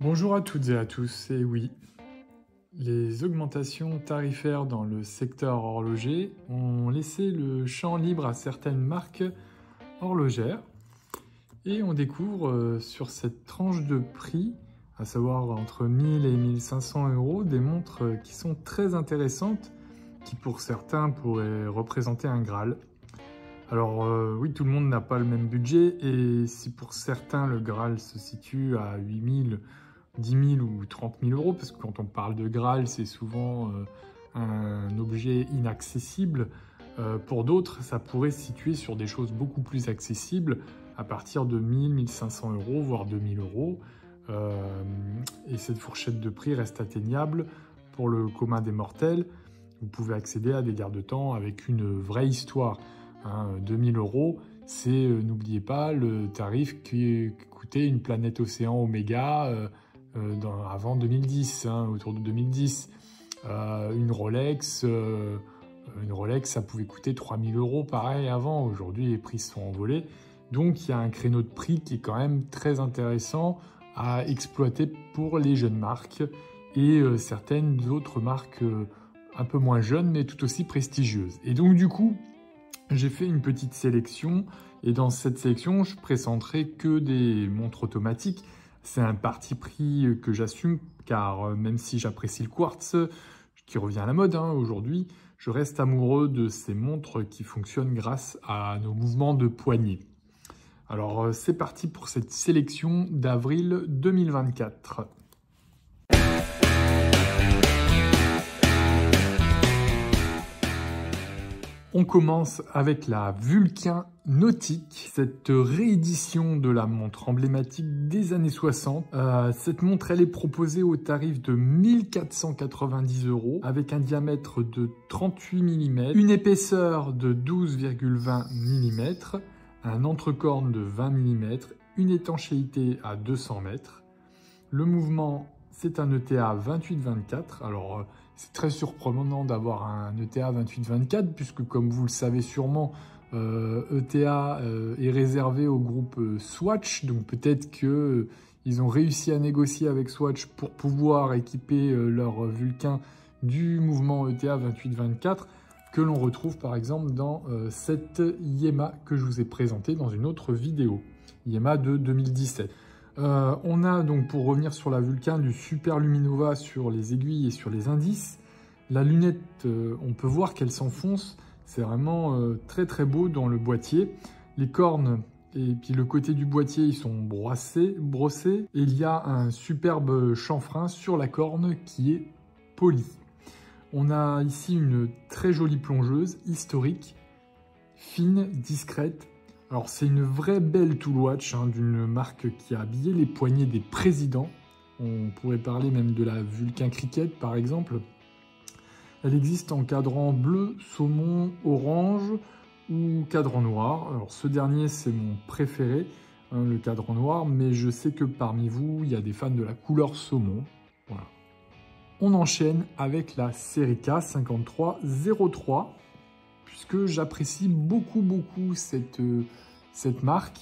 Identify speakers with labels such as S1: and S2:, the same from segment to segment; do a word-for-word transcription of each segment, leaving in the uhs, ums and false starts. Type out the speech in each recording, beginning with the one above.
S1: Bonjour à toutes et à tous, et oui, les augmentations tarifaires dans le secteur horloger ont laissé le champ libre à certaines marques horlogères et on découvre euh, sur cette tranche de prix, à savoir entre mille et mille cinq cents euros, des montres qui sont très intéressantes, qui pour certains pourraient représenter un Graal. Alors euh, oui, tout le monde n'a pas le même budget et si pour certains le Graal se situe à huit mille, dix mille ou trente mille euros, parce que quand on parle de Graal, c'est souvent euh, un objet inaccessible. Euh, pour d'autres, ça pourrait se situer sur des choses beaucoup plus accessibles, à partir de mille, mille cinq cents euros, voire deux mille euros. Euh, et cette fourchette de prix reste atteignable pour le commun des mortels. Vous pouvez accéder à des garde-temps avec une vraie histoire. Hein, deux mille euros, c'est, euh, n'oubliez pas, le tarif qui coûtait une planète océan Oméga euh, euh, dans, avant deux mille dix, hein, autour de deux mille dix. Euh, une Rolex, euh, une Rolex, ça pouvait coûter trois mille euros, pareil, avant. Aujourd'hui, les prix se sont envolés. Donc, il y a un créneau de prix qui est quand même très intéressant à exploiter pour les jeunes marques et euh, certaines autres marques euh, un peu moins jeunes, mais tout aussi prestigieuses. Et donc, du coup, j'ai fait une petite sélection et dans cette sélection, je présenterai que des montres automatiques. C'est un parti pris que j'assume car même si j'apprécie le quartz, qui revient à la mode hein, aujourd'hui, je reste amoureux de ces montres qui fonctionnent grâce à nos mouvements de poignet. Alors c'est parti pour cette sélection d'avril deux mille vingt-quatre. On commence avec la Vulcain Nautique, cette réédition de la montre emblématique des années soixante. Euh, cette montre, elle est proposée au tarif de mille quatre cent quatre-vingt-dix euros avec un diamètre de trente-huit millimètres, une épaisseur de douze virgule vingt millimètres, un entrecorne de vingt millimètres, une étanchéité à deux cents mètres. Le mouvement, c'est un E T A vingt-huit vingt-quatre. Alors, c'est très surprenant d'avoir un E T A vingt-huit vingt-quatre puisque, comme vous le savez sûrement, euh, E T A euh, est réservé au groupe euh, Swatch. Donc, peut-être qu'ils euh, ont réussi à négocier avec Swatch pour pouvoir équiper euh, leur Vulcain du mouvement E T A vingt-huit vingt-quatre que l'on retrouve par exemple dans euh, cette Yema que je vous ai présentée dans une autre vidéo. Yema de deux mille dix-sept. Euh, on a donc, pour revenir sur la Vulcain, du Super Luminova sur les aiguilles et sur les indices. La lunette, euh, on peut voir qu'elle s'enfonce. C'est vraiment euh, très très beau dans le boîtier. Les cornes et puis le côté du boîtier, ils sont brossés, brossés. Et il y a un superbe chanfrein sur la corne qui est poli. On a ici une très jolie plongeuse historique, fine, discrète. Alors c'est une vraie belle tool watch hein, d'une marque qui a habillé les poignets des présidents. On pourrait parler même de la Vulcain Cricket par exemple. Elle existe en cadran bleu, saumon, orange ou cadran noir. Alors ce dernier c'est mon préféré, hein, le cadran noir, mais je sais que parmi vous il y a des fans de la couleur saumon. Voilà. On enchaîne avec la Serica cinquante-trois zéro trois. Puisque j'apprécie beaucoup, beaucoup cette, euh, cette marque.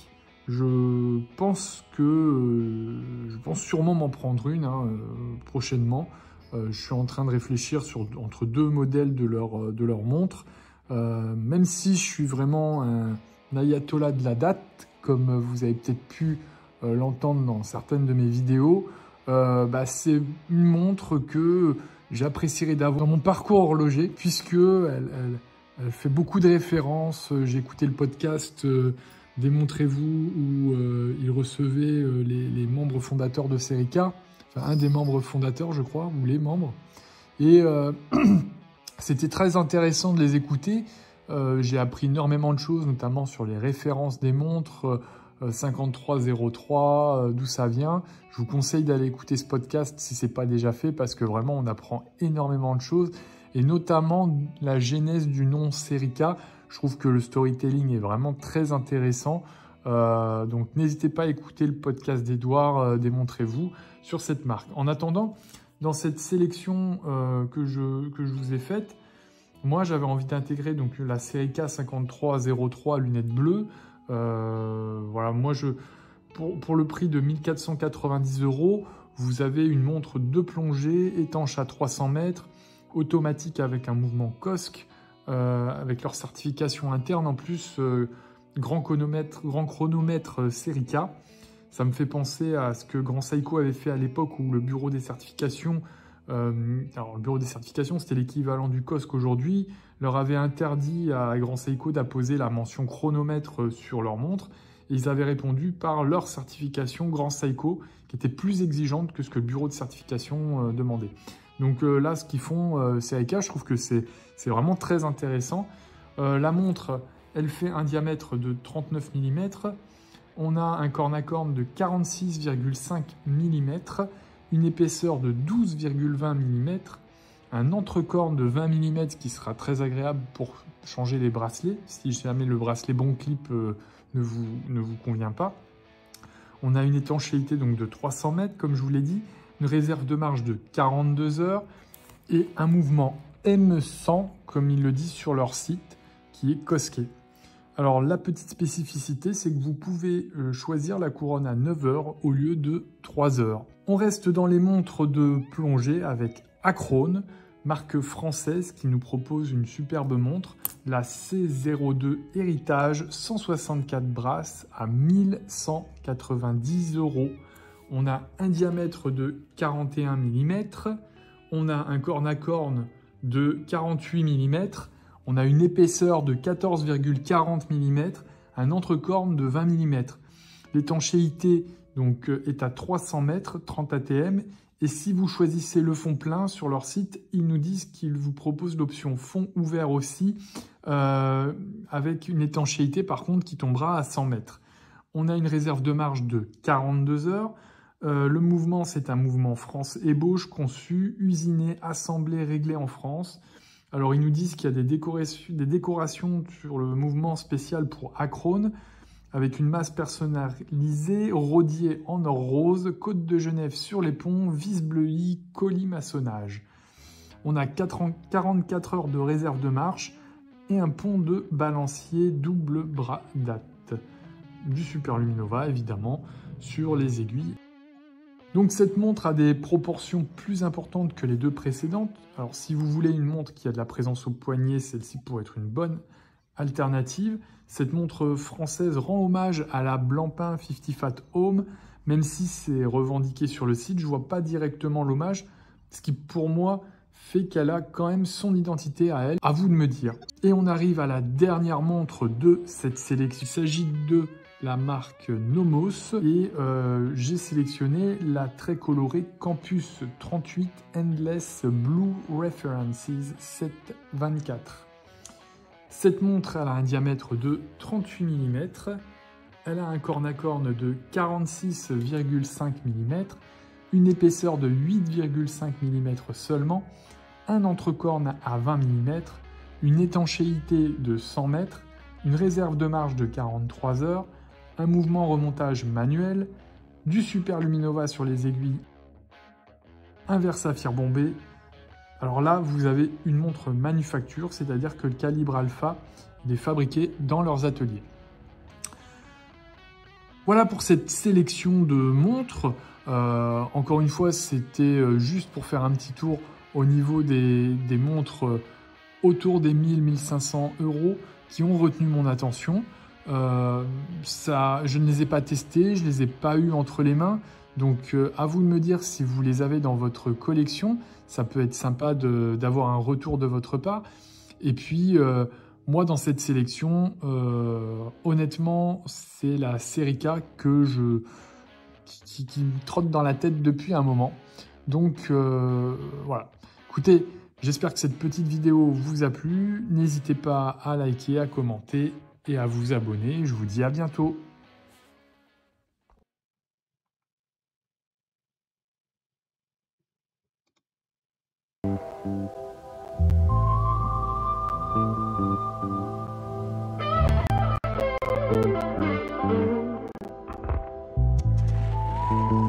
S1: Je pense que euh, je pense sûrement m'en prendre une hein, euh, prochainement. Euh, je suis en train de réfléchir sur, entre deux modèles de leur, de leur montre. Euh, même si je suis vraiment un, un ayatollah de la date, comme vous avez peut-être pu euh, l'entendre dans certaines de mes vidéos, euh, bah, c'est une montre que j'apprécierais d'avoir dans mon parcours horloger, puisque elle, elle Elle fait beaucoup de références. J'ai écouté le podcast euh, Démontrez-vous où euh, il recevait euh, les, les membres fondateurs de Serica. Enfin, un des membres fondateurs, je crois, ou les membres. Et euh, c'était très intéressant de les écouter. Euh, J'ai appris énormément de choses, notamment sur les références des montres euh, cinquante-trois zéro trois, euh, d'où ça vient. Je vous conseille d'aller écouter ce podcast si ce n'est pas déjà fait, parce que vraiment, on apprend énormément de choses. Et notamment la genèse du nom Serica. Je trouve que le storytelling est vraiment très intéressant. Euh, donc n'hésitez pas à écouter le podcast d'Edouard, euh, Démontrez-vous, sur cette marque. En attendant, dans cette sélection euh, que, je, que je vous ai faite, moi j'avais envie d'intégrer donc la Serica cinquante-trois zéro trois lunettes bleues. Euh, voilà, moi je, pour, pour le prix de mille quatre cent quatre-vingt-dix euros, vous avez une montre de plongée, étanche à trois cents mètres, automatique avec un mouvement C O S C, euh, avec leur certification interne en plus, euh, grand chronomètre, grand chronomètre euh, Serica. Ça me fait penser à ce que Grand Seiko avait fait à l'époque où le bureau des certifications, euh, alors le bureau des certifications c'était l'équivalent du C O S C aujourd'hui, leur avait interdit à Grand Seiko d'apposer la mention chronomètre sur leur montre. Et ils avaient répondu par leur certification Grand Seiko, qui était plus exigeante que ce que le bureau de certification euh, demandait. Donc euh, là, ce qu'ils font, euh, Serica, je trouve que c'est vraiment très intéressant. Euh, la montre, elle fait un diamètre de trente-neuf millimètres. On a un corne à corne de quarante-six virgule cinq millimètres, une épaisseur de douze virgule vingt millimètres, un entrecorne de vingt millimètres qui sera très agréable pour changer les bracelets, si jamais le bracelet bon clip euh, ne, vous, ne vous convient pas. On a une étanchéité donc de trois cents mètres, comme je vous l'ai dit, une réserve de marche de quarante-deux heures et un mouvement M cent, comme ils le disent sur leur site, qui est cosqué. Alors la petite spécificité, c'est que vous pouvez choisir la couronne à neuf heures au lieu de trois heures. On reste dans les montres de plongée avec Acrone, marque française qui nous propose une superbe montre, la C zéro deux Héritage cent soixante-quatre brasses à mille cent quatre-vingt-dix euros. On a un diamètre de quarante et un millimètres, on a un corne à corne de quarante-huit millimètres, on a une épaisseur de quatorze virgule quarante millimètres, un entrecorne de vingt millimètres. L'étanchéité donc est à trois cents mètres, trente A T M. Et si vous choisissez le fond plein sur leur site, ils nous disent qu'ils vous proposent l'option fond ouvert aussi, euh, avec une étanchéité par contre qui tombera à cent mètres. On a une réserve de marche de quarante-deux heures. Euh, le mouvement, c'est un mouvement France ébauche conçu, usiné, assemblé, réglé en France. Alors ils nous disent qu'il y a des décorations, des décorations sur le mouvement spécial pour Acrone, avec une masse personnalisée, rodier en or rose, côte de Genève sur les ponts, vis bleuie, colimaçonnage. On a quarante-quatre heures de réserve de marche et un pont de balancier double bras date. Du Super Luminova, évidemment, sur les aiguilles. Donc cette montre a des proportions plus importantes que les deux précédentes. Alors si vous voulez une montre qui a de la présence au poignet, celle-ci pourrait être une bonne alternative. Cette montre française rend hommage à la Blancpain cinquante Fat Home, même si c'est revendiqué sur le site, je ne vois pas directement l'hommage, ce qui pour moi fait qu'elle a quand même son identité à elle. À vous de me dire. Et on arrive à la dernière montre de cette sélection. Il s'agit de la marque Nomos et euh, j'ai sélectionné la très colorée Campus trente-huit Endless Blue References sept vingt-quatre. Cette montre elle a un diamètre de trente-huit millimètres, elle a un corne à corne de quarante-six virgule cinq millimètres, une épaisseur de huit virgule cinq millimètres seulement, un entrecorne à vingt millimètres, une étanchéité de cent mètres, une réserve de marche de quarante-trois heures, un mouvement remontage manuel, du Super Luminova sur les aiguilles, un verre saphir bombé. Alors là, vous avez une montre manufacture, c'est-à-dire que le calibre alpha il est fabriqué dans leurs ateliers. Voilà pour cette sélection de montres. Euh, encore une fois, c'était juste pour faire un petit tour au niveau des, des montres autour des mille à mille cinq cents euros qui ont retenu mon attention. Euh, ça, je ne les ai pas testés, je ne les ai pas eu entre les mains. Donc euh, à vous de me dire si vous les avez dans votre collection. Ça peut être sympa d'avoir un retour de votre part. Et puis, euh, moi, dans cette sélection, euh, honnêtement, c'est la Serica que je, qui, qui me trotte dans la tête depuis un moment. Donc, euh, voilà. Écoutez, j'espère que cette petite vidéo vous a plu. N'hésitez pas à liker, à commenter et à vous abonner. Je vous dis à bientôt.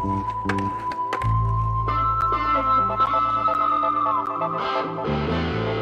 S1: Thank you.